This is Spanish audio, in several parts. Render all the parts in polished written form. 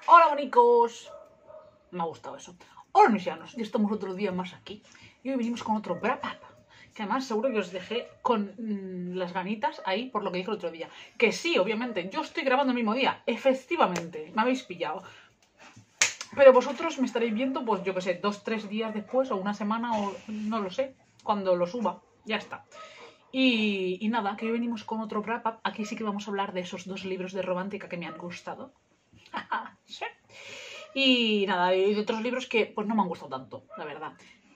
Hola, bonicos. Me ha gustado eso. Hola, misianos. Ya estamos otro día más aquí. Y hoy venimos con otro wrap up. Que además seguro que os dejé con las ganitas ahí por lo que dije el otro día. Que sí, obviamente, yo estoy grabando el mismo día. Efectivamente, me habéis pillado. Pero vosotros me estaréis viendo, pues yo que sé, 2-3 días después o una semana o no lo sé, cuando lo suba. Ya está. Y nada, que hoy venimos con otro wrap up. Aquí sí que vamos a hablar de esos 2 libros de romántica que me han gustado. Sí. Y nada, hay otros libros que pues no me han gustado tanto, la verdad.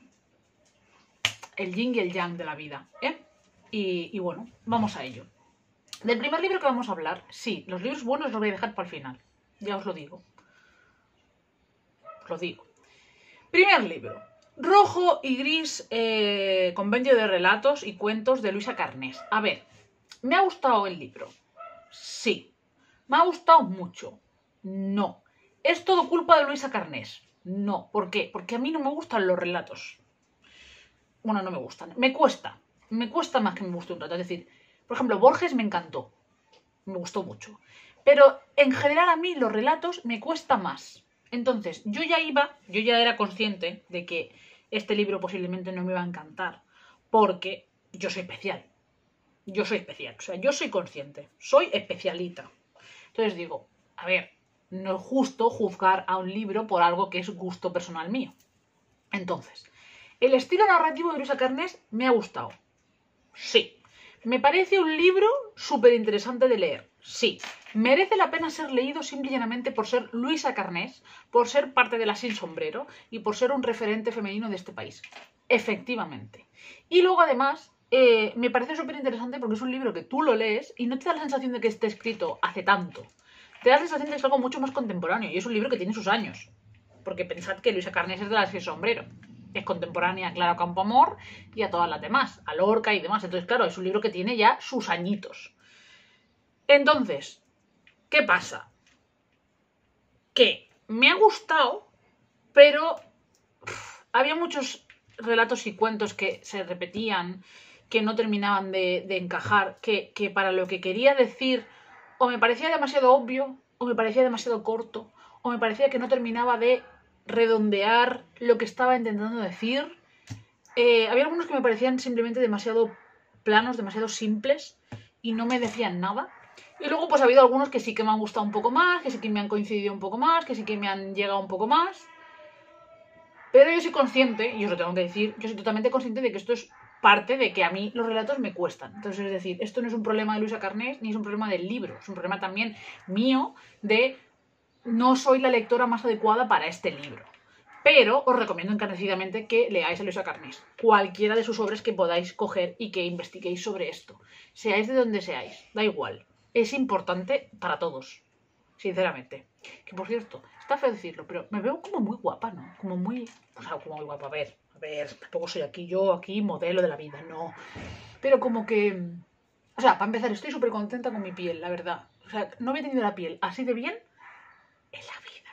El yin y el yang de la vida, ¿eh? Y bueno, vamos a ello. Del primer libro que vamos a hablar, sí, los libros buenos los voy a dejar para el final. Ya os lo digo. Os lo digo. Primer libro. Rojo y gris, compendio de relatos y cuentos de Luisa Carnés. A ver, ¿me ha gustado el libro? Sí. ¿Me ha gustado mucho? No. ¿Es todo culpa de Luisa Carnés? No. ¿Por qué? Porque a mí no me gustan los relatos. Bueno, no me gustan. Me cuesta. Me cuesta más que me guste un relato. Es decir, por ejemplo, Borges me encantó. Me gustó mucho. Pero en general a mí los relatos me cuesta más. Entonces, yo ya era consciente de que este libro posiblemente no me iba a encantar. Porque yo soy especial. Yo soy especial. O sea, yo soy consciente. Soy especialita. Entonces digo, a ver, no es justo juzgar a un libro por algo que es gusto personal mío. Entonces, ¿el estilo narrativo de Luisa Carnés me ha gustado? Sí. ¿Me parece un libro súper interesante de leer? Sí. ¿Merece la pena ser leído simple y llanamente por ser Luisa Carnés, por ser parte de la Sin Sombrero y por ser un referente femenino de este país? Efectivamente. Y luego además me parece súper interesante porque es un libro que tú lo lees y no te da la sensación de que esté escrito hace tanto. Te da la sensación de que es algo mucho más contemporáneo y es un libro que tiene sus años. Porque pensad que Luisa Carnés es de la Sin Sombrero. Es contemporánea a Clara Campoamor y a todas las demás, a Lorca y demás. Entonces, claro, es un libro que tiene ya sus añitos. Entonces, ¿qué pasa? Que me ha gustado, pero había muchos relatos y cuentos que se repetían, que no terminaban de encajar, que para lo que quería decir o me parecía demasiado obvio, o me parecía demasiado corto, o me parecía que no terminaba de redondear lo que estaba intentando decir. Había algunos que me parecían simplemente demasiado planos, demasiado simples y no me decían nada. Y luego pues ha habido algunos que sí que me han gustado un poco más, que sí que me han coincidido un poco más, que sí que me han llegado un poco más. Pero yo soy consciente, y os lo tengo que decir, yo soy totalmente consciente de que esto es parte de que a mí los relatos me cuestan. Entonces, es decir, esto no es un problema de Luisa Carnés, ni es un problema del libro, es un problema también mío de no soy la lectora más adecuada para este libro. Pero os recomiendo encarecidamente que leáis a Luisa Carnés, cualquiera de sus obras que podáis coger y que investiguéis sobre esto. Seáis de donde seáis, da igual. Es importante para todos, sinceramente. Que por cierto, está feo decirlo, pero me veo como muy guapa, ¿no? Como muy... O sea, como muy guapa, a ver, tampoco soy aquí modelo de la vida, no. Pero como que... O sea, para empezar, estoy súper contenta con mi piel, la verdad. O sea, no había tenido la piel así de bien en la vida.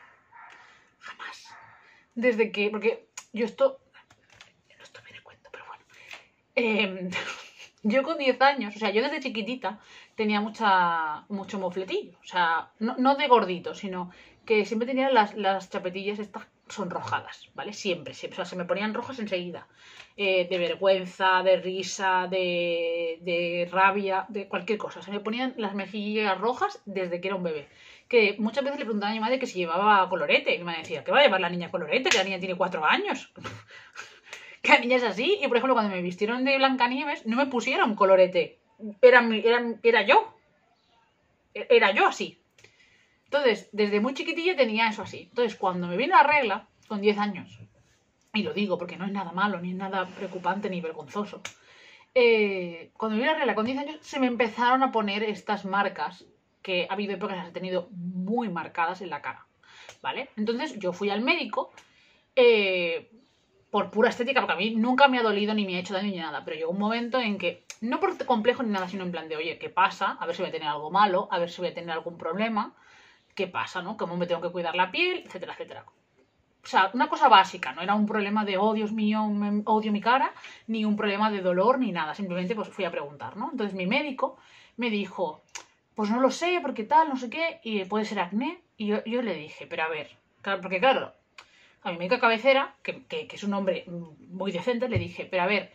Jamás. Desde que... Porque yo esto... No esto me de cuento, pero bueno. Yo con 10 años, o sea, yo desde chiquitita tenía mucho mofletillo. O sea, no de gordito, sino que siempre tenía las chapetillas estas sonrojadas, ¿vale? Siempre, siempre. O sea, se me ponían rojas enseguida. De vergüenza, de risa, de rabia, de cualquier cosa. Se me ponían las mejillas rojas desde que era un bebé. Que muchas veces le preguntaba a mi madre que si llevaba colorete. Y mi madre decía, ¿qué va a llevar la niña colorete? Que la niña tiene 4 años. Que la niña es así. Y por ejemplo, cuando me vistieron de Blancanieves, no me pusieron colorete. Era yo. Era yo así. Entonces, desde muy chiquitilla tenía eso así. Entonces, cuando me vino la regla, con 10 años, y lo digo porque no es nada malo, ni es nada preocupante, ni vergonzoso. Cuando me vino la regla con 10 años, se me empezaron a poner estas marcas que ha habido épocas que las he tenido muy marcadas en la cara. ¿Vale? Entonces, yo fui al médico por pura estética, porque a mí nunca me ha dolido ni me ha hecho daño ni nada, pero llegó un momento en que, no por complejo ni nada, sino en plan de, oye, ¿qué pasa? A ver si voy a tener algo malo, a ver si voy a tener algún problema. ¿Qué pasa, no? ¿Cómo me tengo que cuidar la piel? Etcétera, etcétera. O sea, una cosa básica, no era un problema de, oh, Dios mío, odio mi cara, ni un problema de dolor, ni nada. Simplemente pues fui a preguntar, ¿no? Entonces mi médico me dijo, pues no lo sé, porque tal, no sé qué, y puede ser acné. Y yo le dije, pero a ver, claro, porque claro, a mi médica cabecera, que es un hombre muy decente, le dije, pero a ver,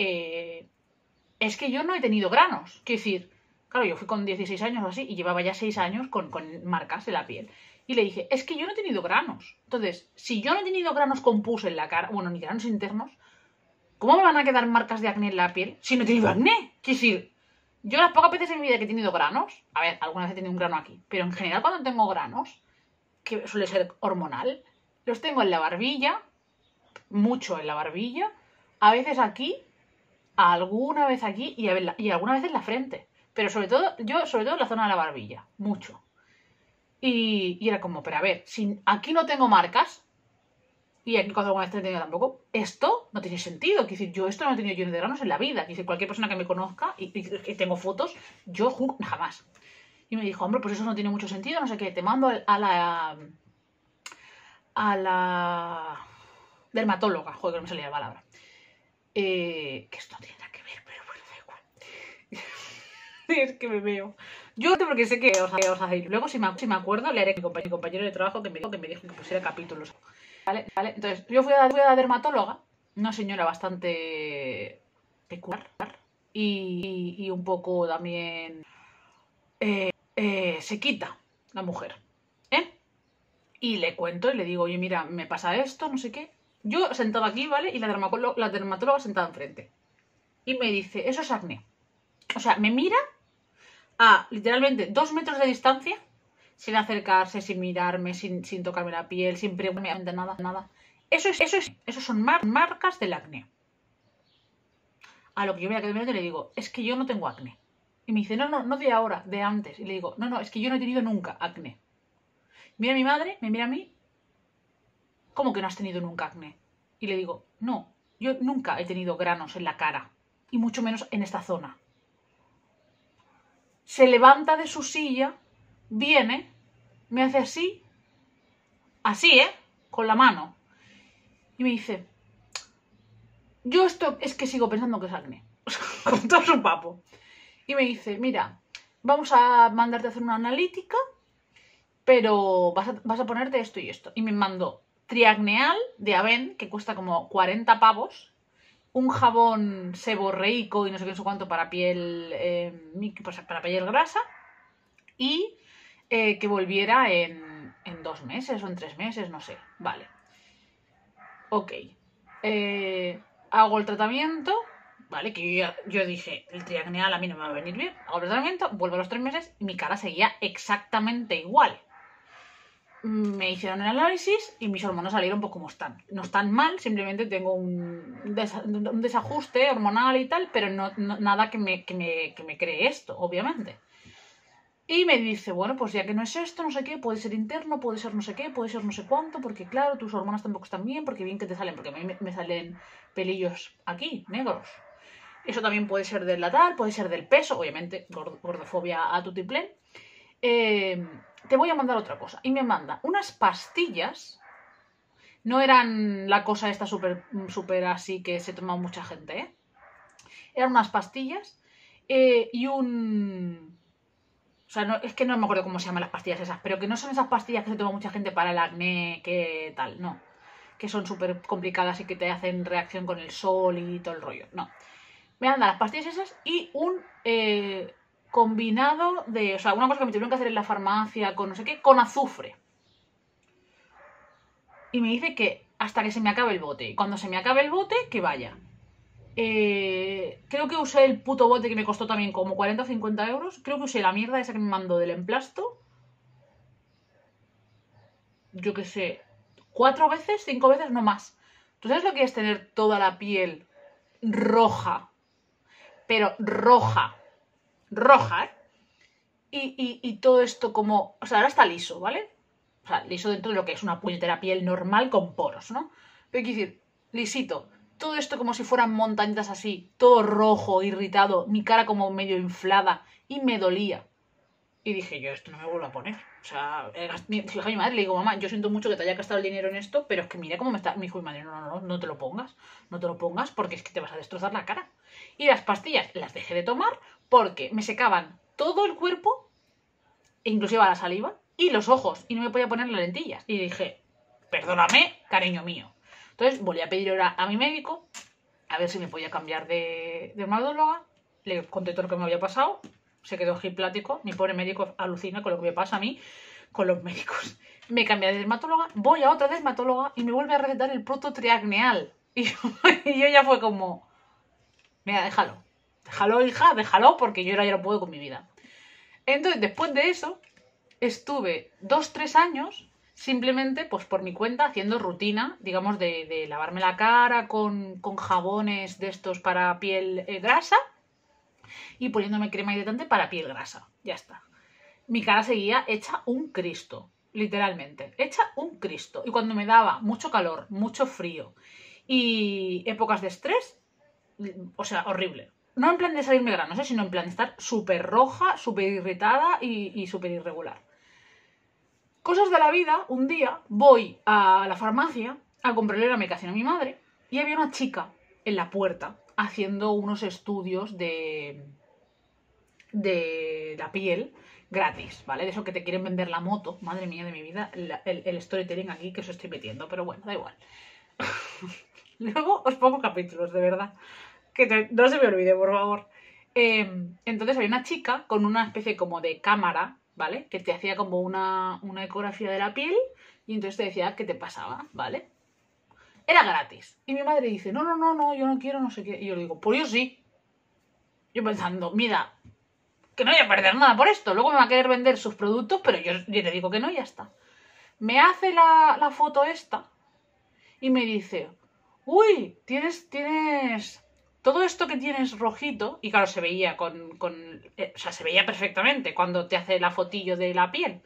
es que yo no he tenido granos. Quiero decir, claro, yo fui con 16 años o así y llevaba ya 6 años con marcas en la piel. Y le dije, es que yo no he tenido granos. Entonces, si yo no he tenido granos con pus en la cara, bueno, ni granos internos, ¿cómo me van a quedar marcas de acné en la piel si no he tenido acné? Quiero decir, yo las pocas veces en mi vida que he tenido granos, a ver, alguna vez he tenido un grano aquí, pero en general cuando tengo granos, que suele ser hormonal, los tengo en la barbilla, mucho en la barbilla, a veces aquí, alguna vez aquí y alguna vez en la frente. Pero sobre todo en la zona de la barbilla, mucho. Y era como, pero a ver, si aquí no tengo marcas, y aquí cuando alguna vez he tenido tampoco, esto no tiene sentido. Quiero decir, yo esto no he tenido lleno de granos en la vida. Quiero decir, cualquier persona que me conozca y tengo fotos, yo jamás. Y me dijo, hombre, pues eso no tiene mucho sentido, no sé qué, te mando a la dermatóloga, joder, que no me salía la palabra. Que esto no tiene nada que ver, pero bueno, da igual. Es que me veo. Yo porque sé que os hacéis. Luego, si me acuerdo, le haré a mi compañero de trabajo que me dijo que pusiera capítulos. ¿Vale? Entonces, yo fui a la dermatóloga, una señora bastante peculiar y un poco también se quita la mujer. Y le cuento y le digo, oye, mira, me pasa esto, no sé qué. Yo sentada aquí, ¿vale? Y la dermatóloga sentada enfrente. Y me dice, eso es acné. O sea, me mira a literalmente 2 metros de distancia, sin acercarse, sin mirarme, sin tocarme la piel, sin preguntarme nada. Eso son marcas del acné. A lo que yo me quedo mirando y le digo, es que yo no tengo acné. Y me dice, no de ahora, de antes. Y le digo, no, es que yo no he tenido nunca acné. Mira a mi madre, me mira a mí, ¿cómo que no has tenido nunca acné? Y le digo, no, yo nunca he tenido granos en la cara, y mucho menos en esta zona. Se levanta de su silla, viene, me hace así, con la mano, y me dice, yo esto es que sigo pensando que es acné, con todo su papo. Y me dice, mira, vamos a mandarte a hacer una analítica, pero vas a ponerte esto y esto. Y me mandó Triacneal de Aven, que cuesta como 40 pavos, un jabón seborreico y no sé qué, no sé cuánto para piel, para piel grasa, y que volviera en 2 meses o en 3 meses, no sé. Vale. Ok. Hago el tratamiento, ¿vale? Que yo dije, el Triacneal a mí no me va a venir bien. Hago el tratamiento, vuelvo a los 3 meses y mi cara seguía exactamente igual. Me hicieron el análisis y mis hormonas salieron pues como están. No están mal, simplemente tengo un desajuste hormonal y tal, pero nada que me cree esto, obviamente. Y me dice, bueno, pues ya que no es esto, no sé qué, puede ser interno, puede ser no sé qué, puede ser no sé cuánto, porque claro, tus hormonas tampoco están bien, porque bien que te salen, porque a mí me salen pelillos aquí, negros. Eso también puede ser del latar, puede ser del peso, obviamente, gordofobia a tutiplén. Te voy a mandar otra cosa. Y me manda unas pastillas. No eran la cosa esta súper así que se toma mucha gente, ¿eh? Eran unas pastillas y un... O sea, es que no me acuerdo cómo se llaman las pastillas esas, pero que no son esas pastillas que se toma mucha gente para el acné, que tal, no. Que son súper complicadas y que te hacen reacción con el sol y todo el rollo. No. Me mandan las pastillas esas y un... combinado de, o sea, una cosa que me tuvieron que hacer en la farmacia con no sé qué, con azufre. Y me dice que hasta que se me acabe el bote. Y cuando se me acabe el bote, que vaya. Creo que usé el puto bote que me costó también como 40 o 50 euros. Creo que usé la mierda esa que me mandó del emplasto. Yo qué sé, 4 veces, 5 veces, no más. ¿Tú sabes lo que es tener toda la piel roja? Pero roja, ¿eh? Y todo esto como... O sea, ahora está liso, ¿vale? O sea, liso dentro de lo que es una puñetera piel normal con poros, ¿no? Pero quiero decir, lisito. Todo esto como si fueran montañitas así, todo rojo, irritado, mi cara como medio inflada y me dolía. Y dije, yo esto no me vuelvo a poner. O sea, fija a mi madre, le digo, mamá, yo siento mucho que te haya gastado el dinero en esto, pero es que mira cómo me está... Me dijo mi madre, no te lo pongas. No te lo pongas porque es que te vas a destrozar la cara. Y las pastillas las dejé de tomar porque me secaban todo el cuerpo, inclusive la saliva, y los ojos y no me podía poner las lentillas. Y dije, perdóname, cariño mío. Entonces volví a pedir hora a mi médico a ver si me podía cambiar de dermatóloga. Le conté todo lo que me había pasado. Se quedó ojiplático. Mi pobre médico alucina con lo que me pasa a mí con los médicos. Me cambié de dermatóloga, voy a otra dermatóloga y me vuelve a recetar el producto triacneal. Y yo ya fue como, mira, déjalo. Déjalo, hija, déjalo, porque yo ahora ya no puedo con mi vida. Entonces, después de eso, estuve 2-3 años simplemente, pues por mi cuenta, haciendo rutina, digamos, de lavarme la cara con jabones de estos para piel grasa y poniéndome crema hidratante para piel grasa. Ya está. Mi cara seguía hecha un Cristo, literalmente, hecha un Cristo. Y cuando me daba mucho calor, mucho frío y épocas de estrés, o sea, horrible. No en plan de salirme granos, sino en plan de estar súper roja, súper irritada y súper irregular. Cosas de la vida, un día voy a la farmacia a comprarle la medicación a mi madre y había una chica en la puerta haciendo unos estudios de la piel gratis, ¿vale? De eso que te quieren vender la moto. Madre mía de mi vida, el storytelling aquí que os estoy metiendo, pero bueno, da igual. Luego os pongo capítulos, de verdad. No se me olvide, por favor. Entonces había una chica con una especie como de cámara, ¿vale? Que te hacía como una ecografía de la piel y entonces te decía qué te pasaba, ¿vale? Era gratis. Y mi madre dice, no, yo no quiero, no sé qué. Y yo le digo, pues yo sí. Yo pensando, mira, que no voy a perder nada por esto. Luego me va a querer vender sus productos, pero yo le digo que no y ya está. Me hace la foto esta y me dice, uy, tienes todo esto que tienes rojito. Y claro, se veía o sea, se veía perfectamente cuando te hace la fotillo de la piel.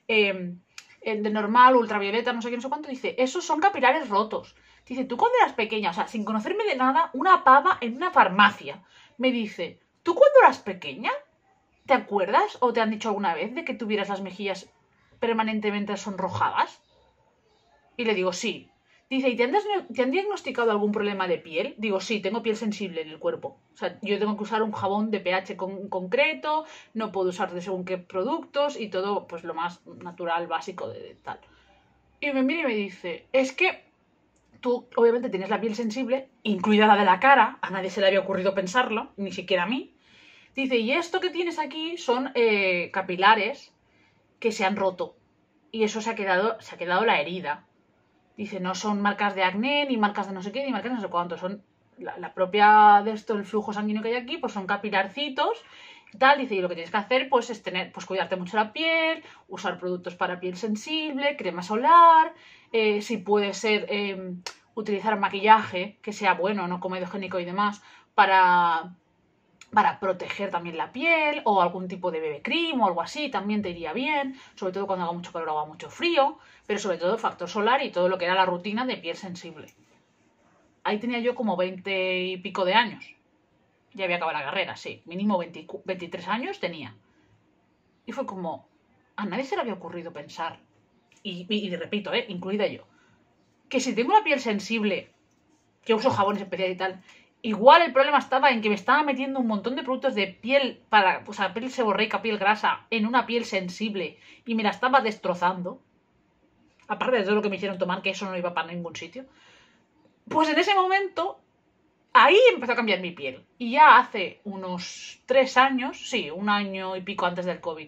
De normal, ultravioleta, no sé qué, no sé cuánto. Dice, esos son capilares rotos. Dice, tú cuando eras pequeña, o sea, sin conocerme de nada, una pava en una farmacia me dice, ¿tú cuando eras pequeña? ¿Te acuerdas o te han dicho alguna vez de que tuvieras las mejillas permanentemente sonrojadas? Y le digo, sí. Dice, ¿y te han diagnosticado algún problema de piel? Digo, sí, tengo piel sensible en el cuerpo. O sea, yo tengo que usar un jabón de pH concreto, no puedo usar de según qué productos y todo, pues lo más natural, básico de tal. Y me mira y me dice, es que tú obviamente tienes la piel sensible, incluida la de la cara, a nadie se le había ocurrido pensarlo, ni siquiera a mí. Dice, y esto que tienes aquí son capilares que se han roto. Y eso se ha quedado la herida. Dice, no son marcas de acné, ni marcas de no sé qué, ni marcas de no sé cuánto. Son la propia de esto, el flujo sanguíneo que hay aquí, pues son capilarcitos y tal. Dice, y lo que tienes que hacer pues es cuidarte mucho la piel, usar productos para piel sensible, crema solar, si puede ser utilizar maquillaje que sea bueno, no comedogénico y demás, para proteger también la piel, o algún tipo de BB cream o algo así, también te iría bien, sobre todo cuando haga mucho calor o haga mucho frío, pero sobre todo factor solar y todo lo que era la rutina de piel sensible. Ahí tenía yo como 20 y pico de años. Ya había acabado la carrera, sí, mínimo 23 años tenía. Y fue como, a nadie se le había ocurrido pensar, y repito, incluida yo, que si tengo la piel sensible, que uso jabones especiales y tal, igual el problema estaba en que me estaba metiendo un montón de productos de piel para, o sea, piel seborreica, piel grasa, en una piel sensible y me la estaba destrozando. Aparte de todo lo que me hicieron tomar, que eso no iba para ningún sitio. Pues en ese momento, ahí empezó a cambiar mi piel. Y ya hace unos 3 años, sí, un año y pico antes del COVID,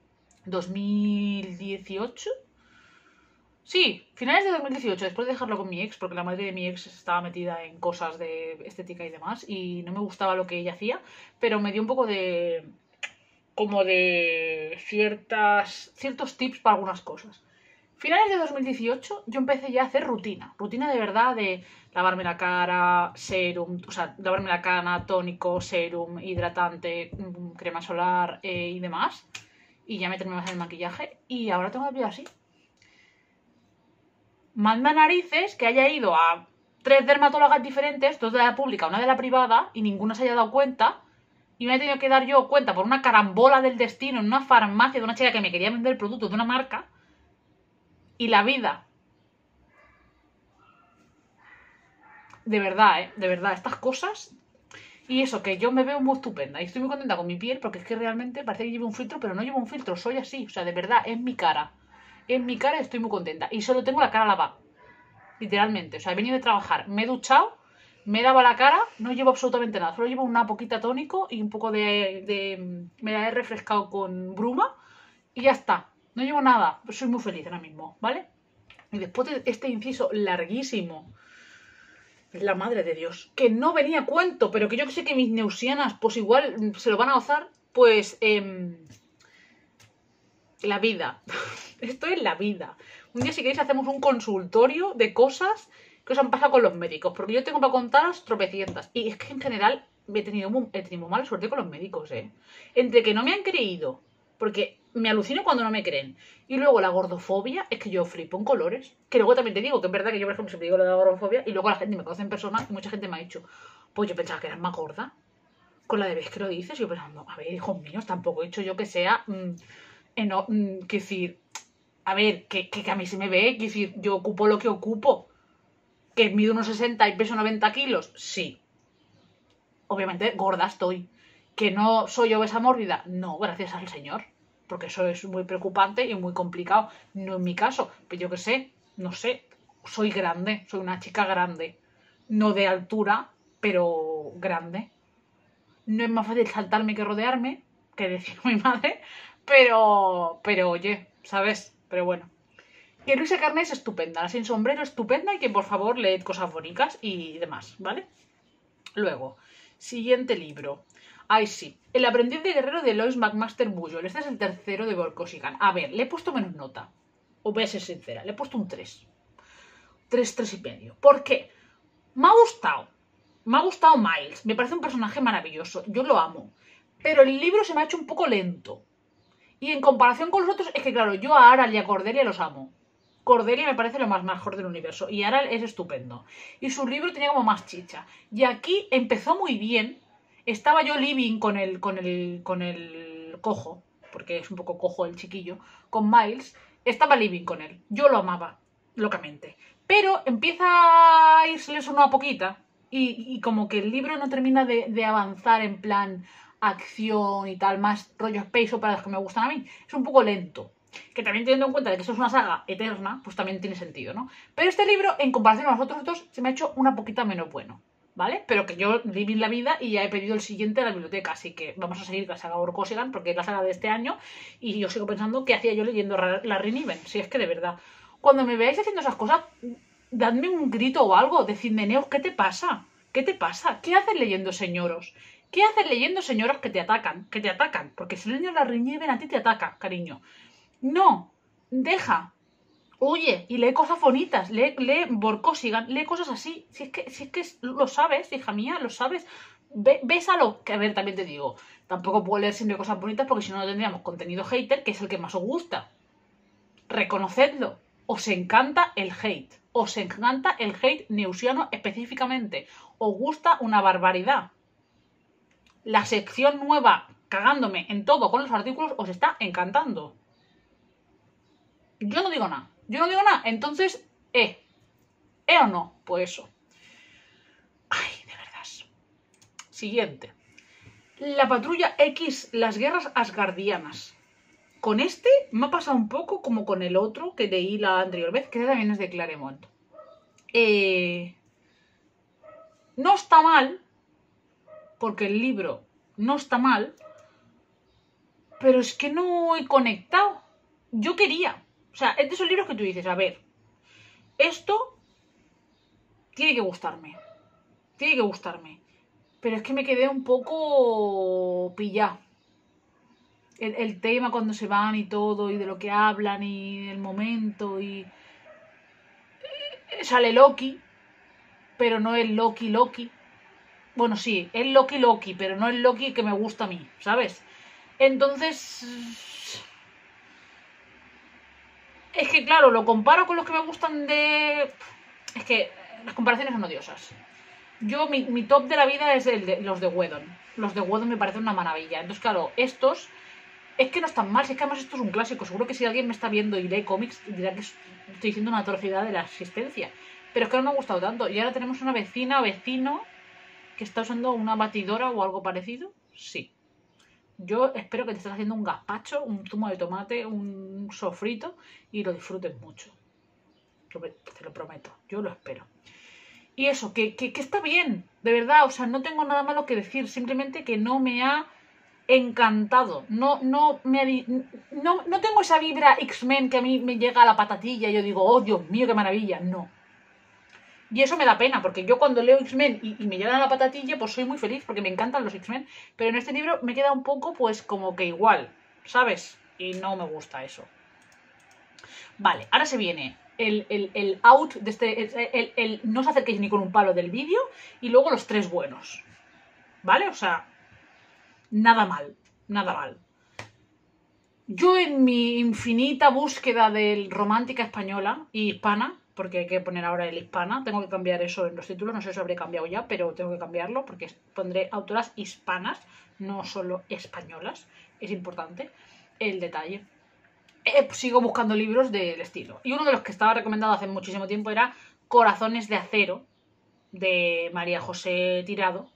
2018... Sí, finales de 2018, después de dejarlo con mi ex, porque la madre de mi ex estaba metida en cosas de estética y demás, y no me gustaba lo que ella hacía, pero me dio un poco de... como de ciertos tips para algunas cosas. Finales de 2018 yo empecé ya a hacer rutina de verdad, de lavarme la cara, serum, o sea, lavarme la cara, tónico, serum, hidratante, crema solar y demás, y ya meterme más en el maquillaje, y ahora tengo la piel así. Manda narices que haya ido a 3 dermatólogas diferentes, 2 de la pública, 1 de la privada, y ninguna se haya dado cuenta. Y me he tenido que dar yo cuenta por una carambola del destino en una farmacia de una chica que me quería vender el producto de una marca. Y la vida. De verdad, estas cosas. Y eso, que yo me veo muy estupenda y estoy muy contenta con mi piel porque es que realmente parece que llevo un filtro, pero no llevo un filtro, soy así. O sea, de verdad, es mi cara. Es mi cara y estoy muy contenta. Y solo tengo la cara lavada. Literalmente. O sea, he venido de trabajar, me he duchado, me he lavado la cara, no llevo absolutamente nada. Solo llevo una poquita tónico y un poco me la he refrescado con bruma y ya está. No llevo nada. Soy muy feliz ahora mismo, ¿vale? Y después de este inciso larguísimo, la madre de Dios, que no venía a cuento, pero que yo sé que mis neusianas pues igual se lo van a gozar, pues la vida. Esto es la vida. Un día si queréis hacemos un consultorio de cosas que os han pasado con los médicos, porque yo tengo para contaros tropecientas. Y es que en general he tenido muy mala suerte con los médicos, ¿eh? Entre que no me han creído, porque me alucino cuando no me creen. Y luego la gordofobia, es que yo flipo en colores. Que luego también te digo que es verdad que yo, por ejemplo, siempre digo lo de la gordofobia y luego la gente me conoce en persona y mucha gente me ha dicho, pues yo pensaba que eras más gorda. Con la de vez que lo dices, yo pensando, a ver, hijos míos, tampoco he dicho yo que sea, que decir, a ver, que a mí se me ve, que decir, yo ocupo lo que ocupo. Que mido unos 60 y peso 90 kilos, sí. Obviamente gorda estoy. ¿Que no soy obesa mórbida? No, gracias al Señor. Porque eso es muy preocupante y muy complicado. No en mi caso. Pero yo qué sé, no sé. Soy grande, soy una chica grande. No de altura, pero grande. No es más fácil saltarme que rodearme, que decía mi madre. Pero oye, ¿sabes? Pero bueno. Que Luisa Carné es estupenda, sin sombrero estupenda y que por favor leed cosas bonitas y demás, ¿vale? Luego, siguiente libro. Ay, sí. El aprendiz de guerrero de Lois McMaster Bujold. Este es el tercero de Borkosigan. A ver, le he puesto menos nota. Os voy a ser sincera. Le he puesto un 3. 3 y medio. ¿Por qué? Me ha gustado. Me ha gustado Miles. Me parece un personaje maravilloso. Yo lo amo. Pero el libro se me ha hecho un poco lento. Y en comparación con los otros, es que claro, yo a Aral y a Cordelia los amo. Cordelia me parece lo más mejor del universo y Aral es estupendo. Y su libro tenía como más chicha. Y aquí empezó muy bien. Estaba yo living con el cojo, porque es un poco cojo el chiquillo, con Miles. Estaba living con él. Yo lo amaba, locamente. Pero empieza a irse eso una poquita y como que el libro no termina de avanzar en plan acción y tal, más rollo space o para los que me gustan a mí. Es un poco lento. Que también teniendo en cuenta de que esto es una saga eterna, pues también tiene sentido, ¿no? Pero este libro, en comparación a los otros dos, se me ha hecho una poquita menos bueno, ¿vale? Pero que yo viví la vida y ya he pedido el siguiente a la biblioteca, así que vamos a seguir la saga Borkosigan, porque es la saga de este año, y yo sigo pensando qué hacía yo leyendo Larry Niven, si es que de verdad. Cuando me veáis haciendo esas cosas, dadme un grito o algo, decidme, Neus, ¿qué te pasa? ¿Qué te pasa? ¿Qué haces leyendo señoros? ¿Qué haces leyendo señoros que te atacan? Que te atacan, porque si lees Larry Niven a ti te ataca, cariño. No, deja, huye y lee cosas bonitas, lee Borkosigan, lee cosas así. Si es que lo sabes, hija mía, lo sabes. Bésalo. Que a ver, también te digo, tampoco puedo leer siempre cosas bonitas porque si no, no tendríamos contenido hater, que es el que más os gusta. Reconocedlo. Os encanta el hate. Os encanta el hate neusiano específicamente. Os gusta una barbaridad. La sección nueva, cagándome en todo con los artículos, os está encantando. Yo no digo nada. Yo no digo nada. Entonces, o no? Pues eso. Ay, de verdad. Siguiente. La patrulla X, las guerras asgardianas. Con este me ha pasado un poco como con el otro que leí la anterior vez, que también es de Claremont. No está mal, porque el libro no está mal, pero es que no he conectado. Yo quería. O sea, es de esos libros que tú dices, a ver, esto tiene que gustarme. Tiene que gustarme. Pero es que me quedé un poco pillada. El tema cuando se van y todo, y de lo que hablan, y el momento, y... Sale Loki, pero no es Loki. Bueno, sí, es Loki, pero no es Loki que me gusta a mí, ¿sabes? Entonces... Es que, claro, lo comparo con los que me gustan de... Es que las comparaciones son odiosas. Yo, mi top de la vida es los de Whedon. Los de Whedon me parecen una maravilla. Entonces, claro, estos... Es que no están mal, es que además esto es un clásico. Seguro que si alguien me está viendo y lee cómics dirá que estoy diciendo una atrocidad de la existencia. Pero es que no me ha gustado tanto. Y ahora tenemos una vecina o vecino que está usando una batidora o algo parecido? Sí. Yo espero que te estés haciendo un gazpacho, un zumo de tomate, un sofrito y lo disfrutes mucho. Te lo prometo, yo lo espero. Y eso, que está bien, de verdad, o sea, no tengo nada malo que decir, simplemente que no me ha encantado. No tengo esa vibra X-Men que a mí me llega a la patatilla y yo digo, oh Dios mío, qué maravilla. No. Y eso me da pena, porque yo cuando leo X-Men y me llegan a la patatilla, pues soy muy feliz, porque me encantan los X-Men. Pero en este libro me queda un poco, pues, como que igual, ¿sabes? Y no me gusta eso. Vale, ahora se viene el out de este... El no os acerquéis ni con un palo del vídeo, y luego los 3 buenos. ¿Vale? O sea, nada mal, nada mal. Yo en mi infinita búsqueda del romántica española y hispana, porque hay que poner ahora el hispana, tengo que cambiar eso en los títulos, no sé si lo habré cambiado ya, pero tengo que cambiarlo porque pondré autoras hispanas, no solo españolas, es importante el detalle. Sigo buscando libros del estilo. Y uno de los que estaba recomendado hace muchísimo tiempo era Corazones de acero, de María José Tirado.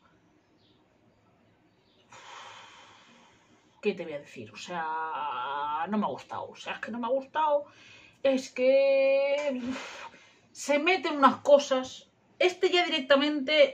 ¿Qué te voy a decir? O sea, no me ha gustado. O sea, es que no me ha gustado. Es que se meten unas cosas. Este ya directamente...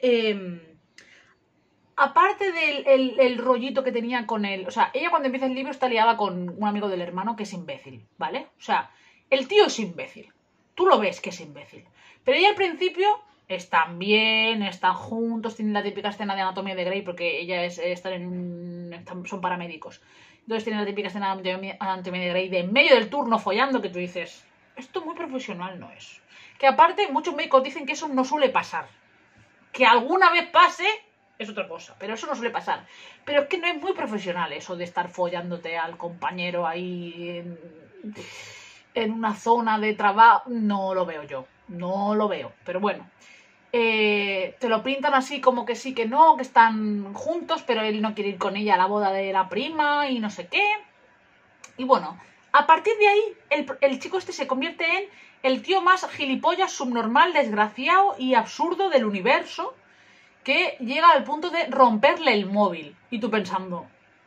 aparte del rollito que tenía con él... O sea, ella cuando empieza el libro está liada con un amigo del hermano que es imbécil, ¿vale? O sea, el tío es imbécil. Tú lo ves que es imbécil. Pero ella al principio están bien, están juntos, tienen la típica escena de Anatomía de Grey porque ella son paramédicos. Entonces tienen la típica escena de Anatomía de Grey de en medio del turno follando que tú dices, esto muy profesional no es. Que aparte muchos médicos dicen que eso no suele pasar. Que alguna vez pase es otra cosa, pero eso no suele pasar. Pero es que no es muy profesional eso de estar follándote al compañero ahí en una zona de trabajo. No lo veo yo, no lo veo, pero bueno. Te lo pintan así como que sí, que no, que están juntos, pero él no quiere ir con ella a la boda de la prima y no sé qué. Y bueno, a partir de ahí, el chico este se convierte en el tío más gilipollas, subnormal, desgraciado y absurdo del universo, que llega al punto de romperle el móvil. Y tú pensando,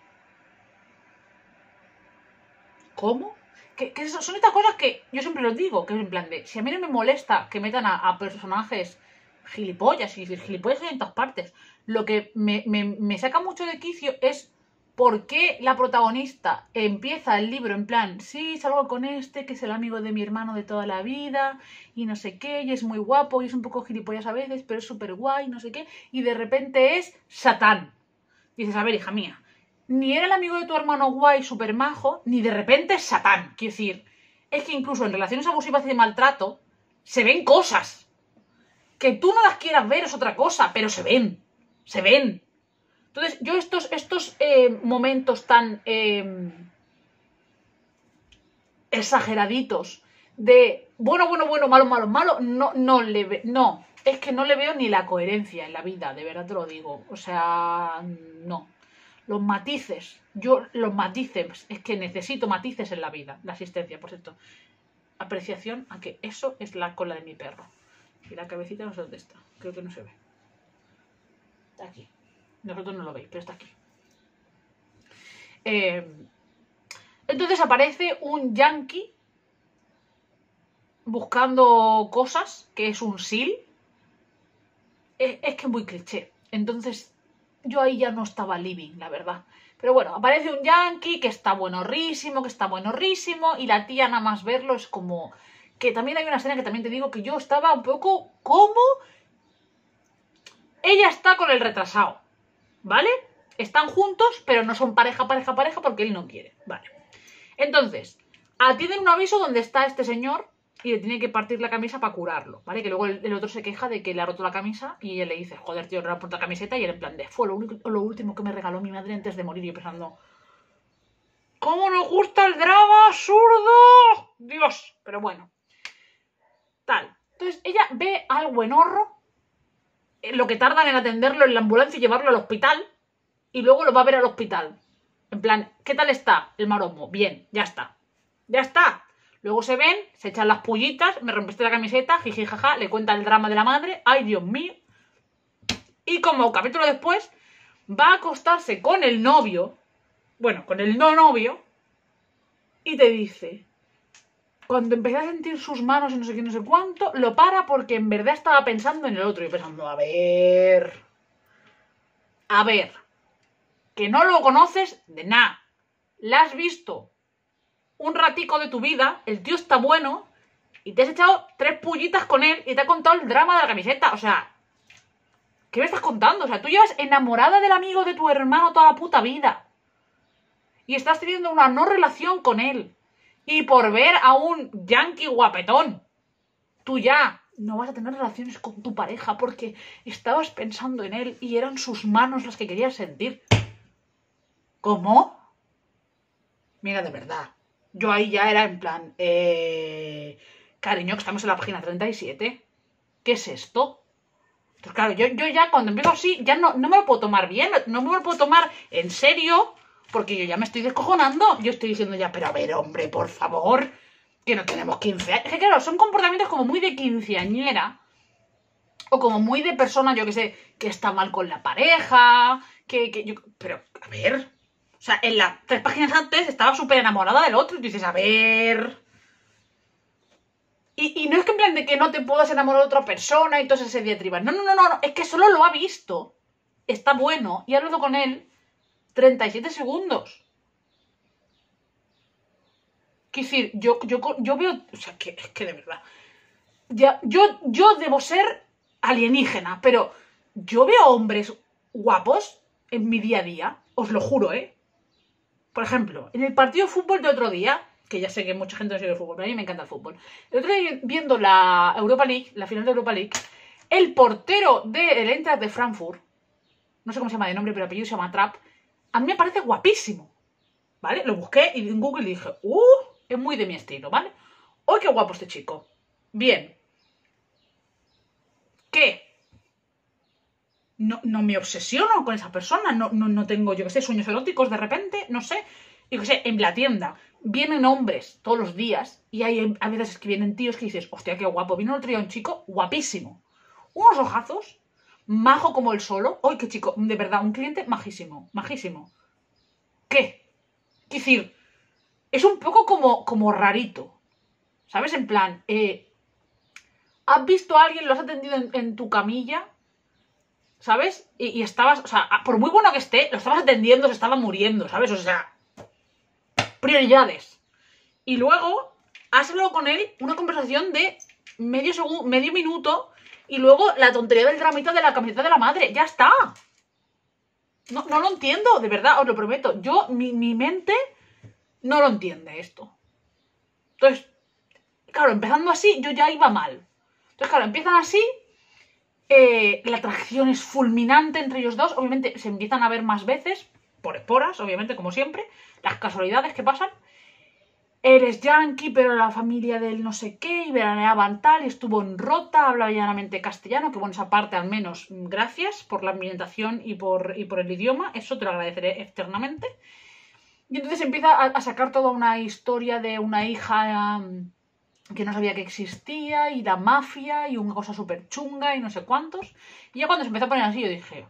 ¿cómo? Que son estas cosas que yo siempre los digo, que es en plan de, si a mí no me molesta que metan a personajes gilipollas, y decir gilipollas en todas partes, lo que me saca mucho de quicio es por qué la protagonista empieza el libro en plan, sí, salgo con este, que es el amigo de mi hermano de toda la vida, y no sé qué, y es muy guapo, y es un poco gilipollas a veces, pero es súper guay, no sé qué, y de repente es Satán. Y dices, a ver, hija mía, ni era el amigo de tu hermano guay, súper majo, ni de repente es Satán. Quiero decir, es que incluso en relaciones abusivas y de maltrato se ven cosas. Que tú no las quieras ver es otra cosa, pero se ven. Se ven. Entonces, yo estos momentos tan exageraditos de bueno, malo, no. Es que no le veo ni la coherencia en la vida, de verdad te lo digo. O sea, no. Los matices, es que necesito matices en la vida, la asistencia, por cierto. Apreciación a que eso es la cola de mi perro. Y la cabecita no sé dónde está, creo que no se ve. Está aquí. Vosotros no lo veis, pero está aquí. Entonces aparece un yankee buscando cosas, que es un SEAL. Es que es muy cliché. Entonces yo ahí ya no estaba living, la verdad. Pero bueno, aparece un yankee que está buenorrísimo, y la tía nada más verlo es como... Que también hay una escena que también te digo que yo estaba un poco... ¿Cómo? Ella está con el retrasado, ¿vale? Están juntos, pero no son pareja porque él no quiere, ¿vale? Entonces, atienden un aviso donde está este señor y le tiene que partir la camisa para curarlo, ¿vale? Que luego el otro se queja de que le ha roto la camisa y ella le dice, joder, tío, no le ha roto la camiseta, y él en plan de, fue lo último que me regaló mi madre antes de morir. Y yo pensando, ¿cómo nos gusta el drama absurdo? Dios, pero bueno. Tal. Entonces ella ve al buenorro, lo que tardan en atenderlo en la ambulancia y llevarlo al hospital, y luego lo va a ver al hospital. En plan, ¿qué tal está el maromo? Bien, ya está. Ya está. Luego se ven, se echan las pullitas, me rompiste la camiseta, jiji, jaja, le cuenta el drama de la madre, ay Dios mío. Y como un capítulo después, va a acostarse con el novio, bueno, con el no novio, y te dice, cuando empecé a sentir sus manos y no sé qué, no sé cuánto, lo para porque en verdad estaba pensando en el otro. Y pensando, a ver, que no lo conoces de nada. La has visto un ratico de tu vida, el tío está bueno, y te has echado 3 pullitas con él y te ha contado el drama de la camiseta. O sea, ¿qué me estás contando? O sea, tú llevas enamorada del amigo de tu hermano toda la puta vida. Y estás teniendo una no relación con él. Y por ver a un yankee guapetón, tú ya no vas a tener relaciones con tu pareja porque estabas pensando en él y eran sus manos las que querías sentir. ¿Cómo? Mira, de verdad. Yo ahí ya era en plan, cariño, que estamos en la página 37. ¿Qué es esto? Entonces, claro, yo ya cuando empiezo así, ya no me lo puedo tomar bien, no me lo puedo tomar en serio, porque yo ya me estoy descojonando. Yo estoy diciendo ya, pero a ver, hombre, por favor, que no tenemos 15 años. Es que claro, son comportamientos como muy de quinceañera, o como muy de persona, yo que sé, que está mal con la pareja, pero, a ver, o sea, en las 3 páginas antes estaba súper enamorada del otro, y tú dices, a ver... Y no es que en plan de que no te puedas enamorar de otra persona y todas esas diatribas. No, es que solo lo ha visto. Está bueno y ha hablado con él 37 segundos. Quiero decir, yo veo... O sea, es que de verdad... Ya, yo debo ser alienígena, pero yo veo hombres guapos en mi día a día. Os lo juro, ¿eh? Por ejemplo, en el partido de fútbol de otro día, que ya sé que mucha gente no sigue el fútbol, pero a mí me encanta el fútbol. El otro día viendo la Europa League, la final de Europa League, el portero del Eintracht de Frankfurt, no sé cómo se llama de nombre, pero el apellido se llama Trapp, a mí me parece guapísimo, ¿vale? Lo busqué y en Google y dije, es muy de mi estilo, ¿vale? ¡Oh, qué guapo este chico! Bien. ¿Qué? No me obsesiono con esa persona, no tengo, yo qué sé, sueños eróticos de repente, no sé. Y que sé, en la tienda vienen hombres todos los días y hay a veces que vienen tíos que dices, hostia, qué guapo. Vino el otro día un chico guapísimo. Unos ojazos, majo como el solo. ¡Ay, qué chico! De verdad, un cliente majísimo, majísimo. ¿Qué? Quiero decir, es un poco como rarito. ¿Sabes? En plan, ¿has visto a alguien, lo has atendido en tu camilla? ¿Sabes? Y estabas, o sea, por muy bueno que esté, lo estabas atendiendo, se estaba muriendo, ¿sabes? O sea, prioridades. Y luego has hablado con él una conversación de medio minuto y luego la tontería del dramita de la camiseta de la madre. ¡Ya está! No lo entiendo, de verdad, os lo prometo. Mi mente no lo entiende esto. Entonces, claro, empezando así, yo ya iba mal. Entonces, claro, empiezan así, la atracción es fulminante entre ellos dos. Obviamente se empiezan a ver más veces, por esporas, obviamente, como siempre. Las casualidades que pasan. Eres yankee, pero la familia del no sé qué, y veraneaban tal, y estuvo en Rota, hablaba llanamente castellano, que bueno, esa parte al menos, gracias por la ambientación y por el idioma, eso te lo agradeceré eternamente. Y entonces empieza a sacar toda una historia de una hija que no sabía que existía, y la mafia, y una cosa súper chunga, y no sé cuántos. Y ya cuando se empezó a poner así, yo dije,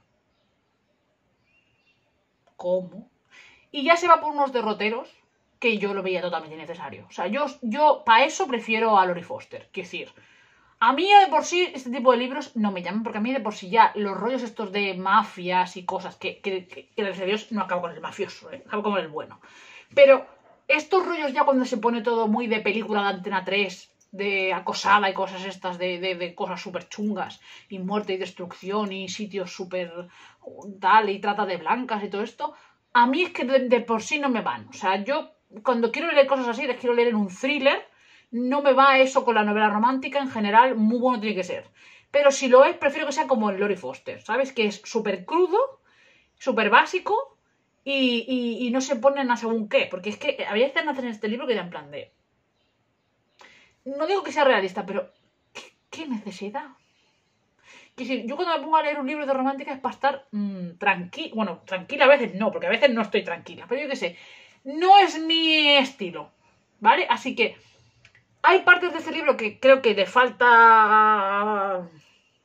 ¿cómo? Y ya se va por unos derroteros que yo lo veía totalmente innecesario. O sea, yo para eso prefiero a Lori Foster. Quiero decir, a mí ya de por sí este tipo de libros no me llaman, porque a mí de por sí ya los rollos estos de mafias y cosas que gracias a Dios no acabo con el mafioso, acabo con el bueno. Pero estos rollos ya cuando se pone todo muy de película de Antena 3, de acosada y cosas estas, de cosas súper chungas, y muerte y destrucción y sitios súper tal, y trata de blancas y todo esto, a mí es que de por sí no me van. O sea, yo cuando quiero leer cosas así, las quiero leer en un thriller. No me va eso con la novela romántica, en general, muy bueno tiene que ser. Pero si lo es, prefiero que sea como el Lori Foster, ¿sabes? Que es súper crudo, súper básico y no se ponen a según qué. Porque es que había escenas en este libro que eran en plan de... No digo que sea realista, pero ¿qué necesidad? Es decir, yo cuando me pongo a leer un libro de romántica es para estar tranquila. Bueno, tranquila a veces no, porque a veces no estoy tranquila. Pero yo qué sé, no es mi estilo, ¿vale? Así que... hay partes de este libro que creo que le falta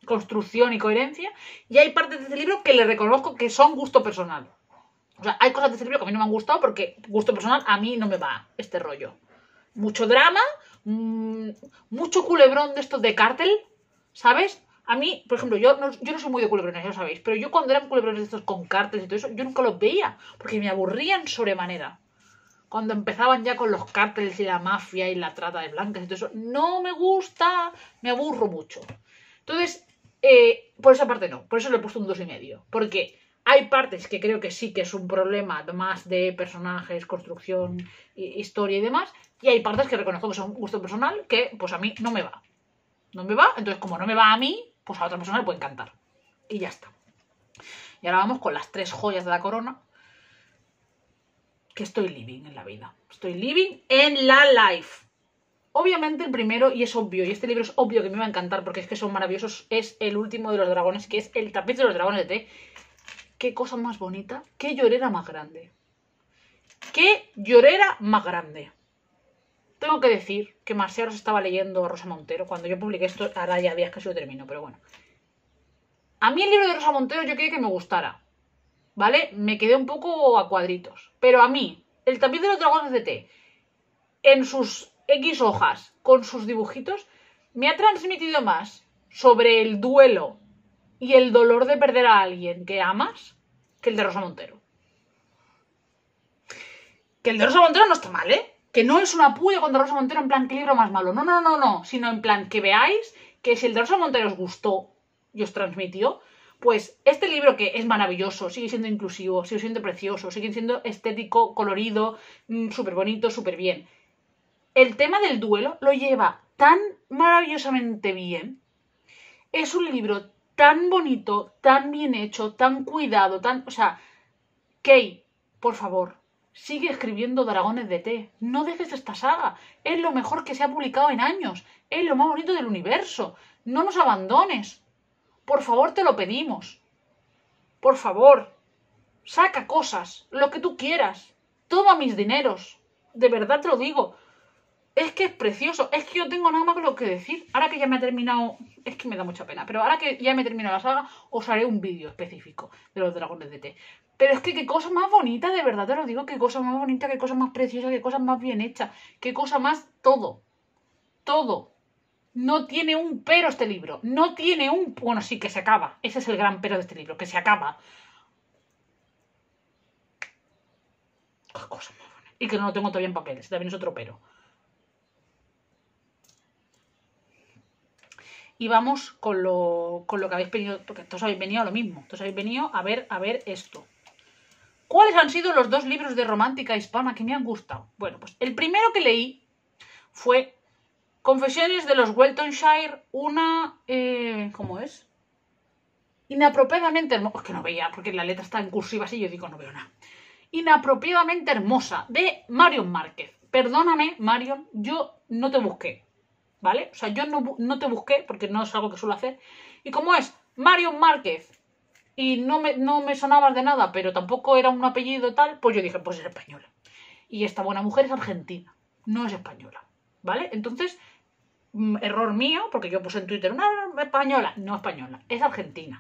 construcción y coherencia, y hay partes de este libro que le reconozco que son gusto personal. O sea, hay cosas de este libro que a mí no me han gustado porque gusto personal a mí no me va este rollo. Mucho drama, mucho culebrón de estos de cártel, ¿sabes? A mí, por ejemplo, yo no soy muy de culebrones, ya lo sabéis, pero yo cuando eran culebrones de estos con cárteles y todo eso, yo nunca los veía, porque me aburrían sobremanera. Cuando empezaban ya con los cárteles y la mafia y la trata de blancas y todo eso, no me gusta, me aburro mucho. Entonces, por esa parte no, por eso le he puesto un 2,5, porque hay partes que creo que sí que es un problema más de personajes, construcción, historia y demás, y hay partes que reconozco que son gusto personal que pues a mí no me va. No me va, entonces como no me va a mí, pues a otra persona le puede encantar. Y ya está. Y ahora vamos con las 3 joyas de la corona. Que estoy living en la vida. Estoy living en la life. Obviamente el primero, y es obvio, y este libro es obvio que me va a encantar porque es que son maravillosos, es el último de los dragones, que es El tapiz de los dragones de té. Qué cosa más bonita, qué llorera más grande. Qué llorera más grande. Tengo que decir que Marcial estaba leyendo Rosa Montero. Cuando yo publiqué esto, ahora ya días casi lo termino, pero bueno. A mí el libro de Rosa Montero yo quería que me gustara, ¿vale? Me quedé un poco a cuadritos. Pero a mí, El tapiz de los dragones de té, en sus X hojas, con sus dibujitos, me ha transmitido más sobre el duelo y el dolor de perder a alguien que amas que el de Rosa Montero. Que el de Rosa Montero no está mal, ¿eh? Que no es una puya contra Rosa Montero en plan, ¿qué libro más malo? No. Sino en plan, que veáis que si el de Rosa Montero os gustó y os transmitió, pues este libro que es maravilloso, sigue siendo inclusivo, sigue siendo precioso, sigue siendo estético, colorido, súper bonito, súper bien. El tema del duelo lo lleva tan maravillosamente bien. Es un libro tan bonito, tan bien hecho, tan cuidado, tan... O sea, Kay, por favor, sigue escribiendo Dragones de té. No dejes esta saga. Es lo mejor que se ha publicado en años. Es lo más bonito del universo. No nos abandones. Por favor, te lo pedimos. Por favor, saca cosas, lo que tú quieras. Toma mis dineros. De verdad te lo digo. Es que es precioso. Es que yo tengo nada más que lo que decir. Ahora que ya me ha terminado... Es que me da mucha pena. Pero ahora que ya me he terminado la saga, os haré un vídeo específico de los dragones de té. Pero es que qué cosa más bonita, de verdad te lo digo. Qué cosa más bonita, qué cosa más preciosa, qué cosa más bien hecha. Qué cosa más... Todo. Todo. No tiene un pero este libro. No tiene un... Bueno, sí, que se acaba. Ese es el gran pero de este libro. Que se acaba. Qué cosa más bonita. Y que no lo tengo todavía en papel. Ese también es otro pero. Y vamos con lo que habéis venido, porque todos habéis venido a lo mismo. Todos habéis venido a ver esto. ¿Cuáles han sido los 2 libros de romántica hispana que me han gustado? Bueno, pues el primero que leí fue Confesiones de los Weltonshire, una... ¿cómo es? Inapropiadamente hermosa... Es que no veía, porque la letra está en cursiva así y yo digo, no veo nada. Inapropiadamente hermosa, de Marion Márquez. Perdóname, Marion, yo no te busqué. ¿Vale? O sea, yo no te busqué porque no es algo que suelo hacer. Y como es Marion Márquez y no me sonabas de nada, pero tampoco era un apellido tal, pues yo dije, pues es española. Y esta buena mujer es argentina, no es española. ¿Vale? Entonces, error mío, porque yo puse en Twitter una española, no española, es argentina.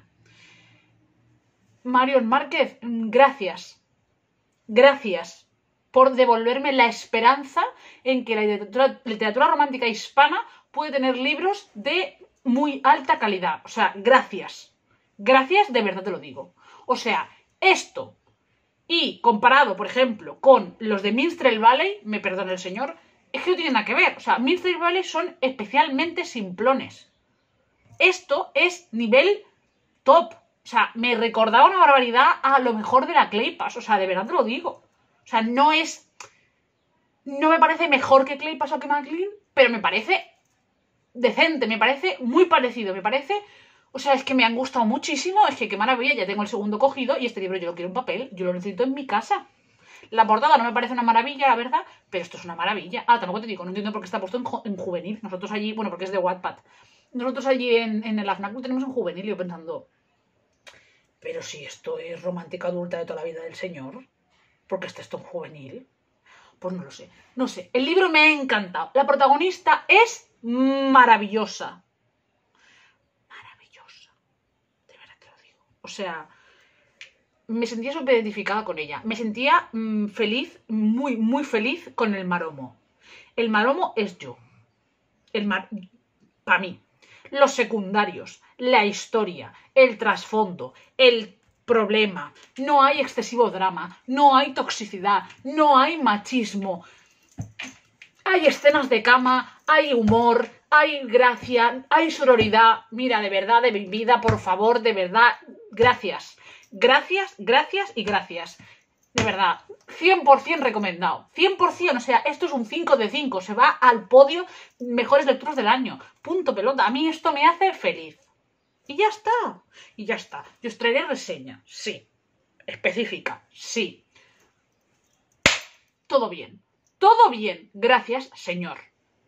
Marion Márquez, gracias. Gracias por devolverme la esperanza en que la literatura romántica hispana puede tener libros de muy alta calidad. O sea, gracias. Gracias, de verdad te lo digo. O sea, esto, y comparado, por ejemplo, con los de Minstrel Valley, me perdona el señor, es que no tienen nada que ver. O sea, Minstrel Valley son especialmente simplones. Esto es nivel top. O sea, me recordaba una barbaridad a lo mejor de la Kleypas. O sea, de verdad te lo digo. O sea, no me parece mejor que Kleypas o que Maclean, pero me parece decente, me parece muy parecido, me parece... O sea, es que me han gustado muchísimo, es que qué maravilla, ya tengo el segundo cogido y este libro yo lo quiero en papel, yo lo necesito en mi casa. La portada no me parece una maravilla, la verdad, pero esto es una maravilla. Ah, tampoco te digo, no entiendo por qué está puesto en juvenil. Nosotros allí, bueno, porque es de Wattpad. Nosotros allí en el AFNAC lo tenemos en juvenil y yo pensando... Pero si esto es romántica adulta de toda la vida del señor... ¿Por qué está esto en juvenil? Pues no lo sé. No sé. El libro me ha encantado. La protagonista es maravillosa. Maravillosa. O sea, me sentía súper identificada con ella. Me sentía feliz, muy, muy feliz con el maromo. El maromo es yo. Para mí. Los secundarios, la historia, el trasfondo, el problema. No hay excesivo drama, no hay toxicidad, no hay machismo. Hay escenas de cama, hay humor, hay gracia, hay sororidad. Mira, de verdad, de mi vida, por favor, de verdad, gracias. Gracias, gracias y gracias. De verdad, 100% recomendado. 100%, o sea, esto es un 5 de 5. Se va al podio mejores lecturas del año. Punto pelota. A mí esto me hace feliz. Y ya está. Y ya está. Yo os traeré reseña. Sí. Específica. Sí. Todo bien. Todo bien. Gracias, señor.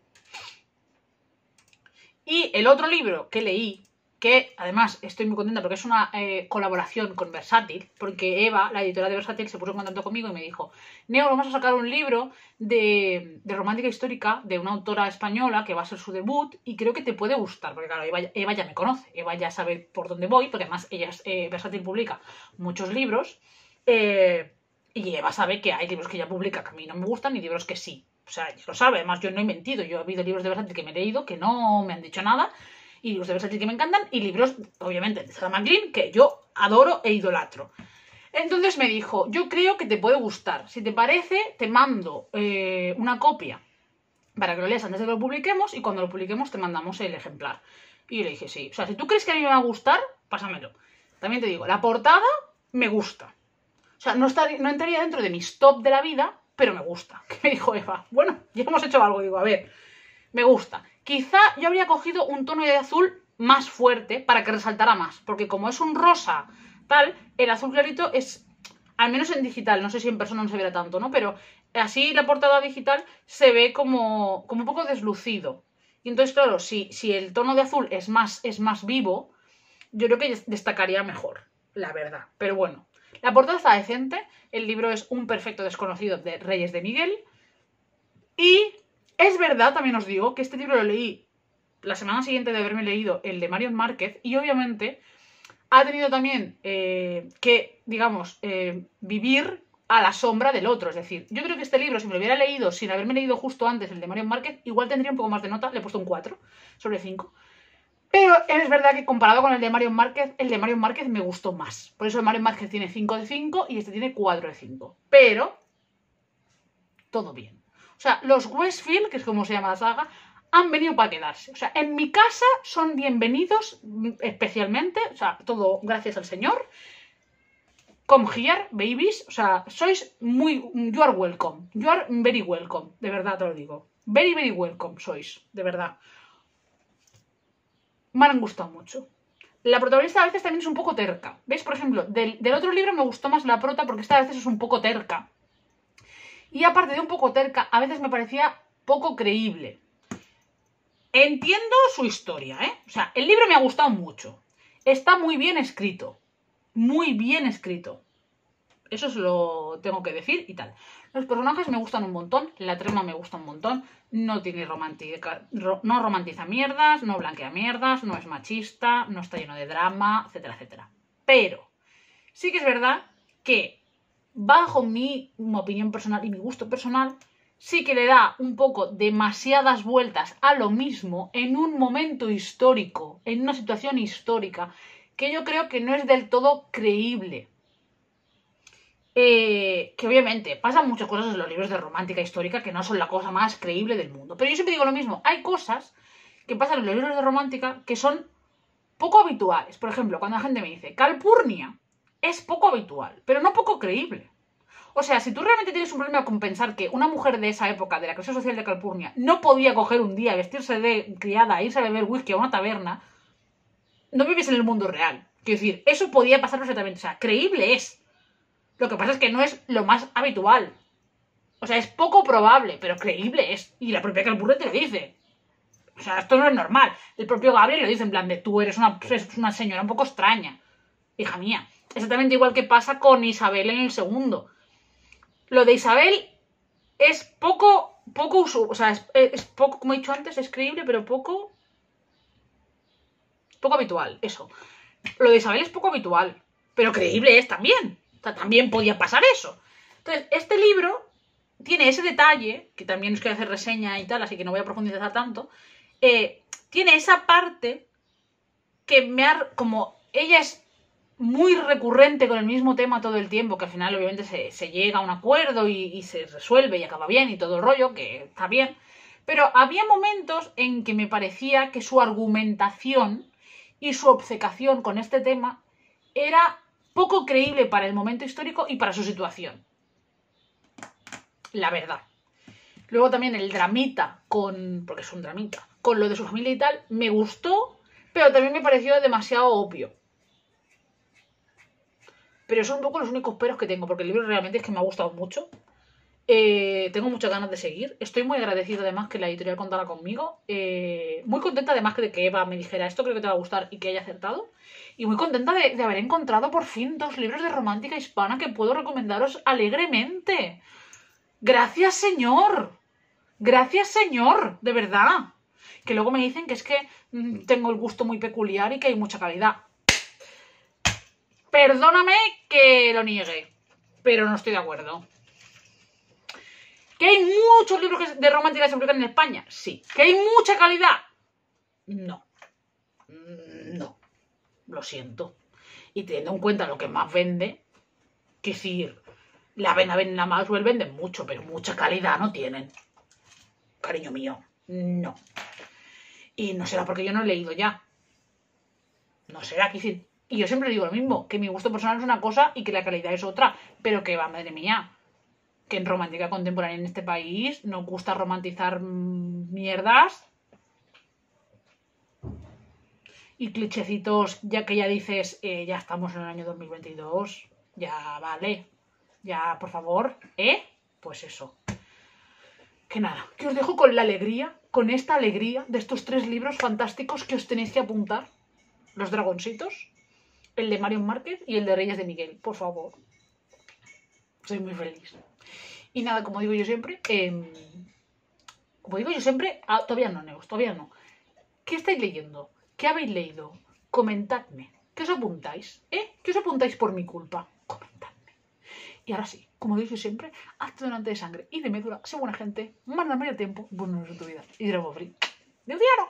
Y el otro libro que leí, que además estoy muy contenta porque es una colaboración con Versátil, porque Eva, la editora de Versátil, se puso en contacto conmigo y me dijo: Neo, vamos a sacar un libro de romántica histórica de una autora española que va a ser su debut y creo que te puede gustar, porque claro, Eva ya me conoce, Eva ya sabe por dónde voy, porque además Versátil publica muchos libros y Eva sabe que hay libros que ella publica que a mí no me gustan y libros que sí. O sea, ella lo sabe, además yo no he mentido, yo he habido libros de Versátil que me he leído que no me han dicho nada, y libros de Versátil que me encantan, y libros, obviamente, de Sarah McLean, que yo adoro e idolatro. Entonces me dijo: yo creo que te puede gustar. Si te parece, te mando una copia para que lo leas antes de que lo publiquemos, y cuando lo publiquemos te mandamos el ejemplar. Y yo le dije: sí. O sea, si tú crees que a mí me va a gustar, pásamelo. También te digo, la portada me gusta. O sea, no entraría dentro de mis top de la vida, pero me gusta. Que me dijo Eva: bueno, ya hemos hecho algo. Digo, a ver, me gusta. Quizá yo habría cogido un tono de azul más fuerte para que resaltara más. Porque como es un rosa tal, el azul clarito es, al menos en digital, no sé si en persona no se verá tanto, ¿no? Pero así la portada digital se ve como un poco deslucido. Y entonces, claro, si el tono de azul es más vivo, yo creo que destacaría mejor, la verdad. Pero bueno, la portada está decente. El libro es Un perfecto desconocido de Reyes de Miguel. Y es verdad, también os digo, que este libro lo leí la semana siguiente de haberme leído el de Marion Márquez, y obviamente ha tenido también que, digamos, vivir a la sombra del otro. Es decir, yo creo que este libro, si me lo hubiera leído sin haberme leído justo antes el de Marion Márquez, igual tendría un poco más de nota. Le he puesto un 4 sobre 5. Pero es verdad que comparado con el de Marion Márquez me gustó más. Por eso el Marion Márquez tiene 5 de 5 y este tiene 4 de 5. Pero todo bien. O sea, los Westfield, que es como se llama la saga, han venido para quedarse. O sea, en mi casa son bienvenidos especialmente. O sea, todo gracias al Señor. Come here, babies. O sea, sois muy... You are welcome. You are very welcome. De verdad te lo digo. Very, very welcome sois. De verdad. Me han gustado mucho. La protagonista a veces también es un poco terca. ¿Veis? Por ejemplo, del otro libro me gustó más la prota porque esta a veces es un poco terca. Y aparte de un poco terca, a veces me parecía poco creíble. Entiendo su historia, ¿eh? O sea, el libro me ha gustado mucho. Está muy bien escrito. Muy bien escrito. Eso os lo tengo que decir y tal. Los personajes me gustan un montón. La trama me gusta un montón. No tiene no romantiza mierdas, no blanquea mierdas, no es machista, no está lleno de drama, etcétera, etcétera. Pero sí que es verdad que, bajo mi opinión personal y mi gusto personal, sí que le da un poco demasiadas vueltas a lo mismo en un momento histórico, en una situación histórica, que yo creo que no es del todo creíble. Que obviamente pasan muchas cosas en los libros de romántica histórica que no son la cosa más creíble del mundo. Pero yo siempre digo lo mismo, hay cosas que pasan en los libros de romántica que son poco habituales. Por ejemplo, cuando la gente me dice Calpurnia es poco habitual, pero no poco creíble. O sea, si tú realmente tienes un problema con pensar que una mujer de esa época, de la clase social de Calpurnia, no podía coger un día, vestirse de criada, irse a beber whisky a una taberna, no vives en el mundo real. Quiero decir, eso podía pasar perfectamente. O sea, creíble es. Lo que pasa es que no es lo más habitual. O sea, es poco probable, pero creíble es. Y la propia Calpurnia te lo dice. O sea, esto no es normal. El propio Gabriel lo dice en plan de: tú eres una señora un poco extraña, hija mía. Exactamente igual que pasa con Isabel en el segundo. Lo de Isabel es poco uso, o sea, es poco, como he dicho antes, es creíble, pero poco habitual, eso. Lo de Isabel es poco habitual. pero creíble es también. O sea, también podía pasar eso. Entonces, este libro tiene ese detalle, que también os quiero hacer reseña y tal, así que no voy a profundizar tanto. Tiene esa parte que como ella es muy recurrente con el mismo tema todo el tiempo, que al final obviamente se llega a un acuerdo y se resuelve y acaba bien y todo el rollo, que está bien. Pero había momentos en que me parecía que su argumentación y su obcecación con este tema era poco creíble para el momento histórico y para su situación. La verdad. Luego también el dramita porque es un dramita, con lo de su familia y tal, me gustó, pero también me pareció demasiado obvio. Pero son un poco los únicos peros que tengo, porque el libro realmente es que me ha gustado mucho. Tengo muchas ganas de seguir. Estoy muy agradecido además que la editorial contara conmigo. Muy contenta además de que Eva me dijera esto, creo que te va a gustar y que haya acertado. Y muy contenta de haber encontrado por fin 2 libros de romántica hispana que puedo recomendaros alegremente. Gracias, señor. Gracias, señor. De verdad. Que luego me dicen que es que tengo el gusto muy peculiar y que hay mucha calidad. Perdóname que lo niegue, pero no estoy de acuerdo. ¿Que hay muchos libros de romántica que se publican en España? Sí. ¿Que hay mucha calidad? No. No. Lo siento. Y teniendo en cuenta lo que más vende, que decir, la Avena Maxwell venden mucho, pero mucha calidad no tienen. Cariño mío, no. Y no será porque yo no he leído ya. No será, que decir. Y yo siempre digo lo mismo, que mi gusto personal es una cosa y que la calidad es otra, pero que va, madre mía, que en romántica contemporánea en este país nos gusta romantizar mierdas y clichecitos, ya que ya dices, ya estamos en el año 2022, ya vale, ya por favor, pues eso. Que nada, que os dejo con la alegría, con esta alegría de estos 3 libros fantásticos que os tenéis que apuntar. Los dragoncitos, el de Marion Márquez y el de Reyes de Miguel, por favor. Soy muy feliz. Y nada, como digo yo siempre, todavía no, Neus, todavía no. ¿Qué estáis leyendo? ¿Qué habéis leído? Comentadme. ¿Qué os apuntáis? ¿Qué os apuntáis por mi culpa? Comentadme. Y ahora sí, como digo yo siempre, hazte donante de sangre y de médula, sé buena gente, mándame el tiempo, bueno, no es tu vida. Y de free. ¡De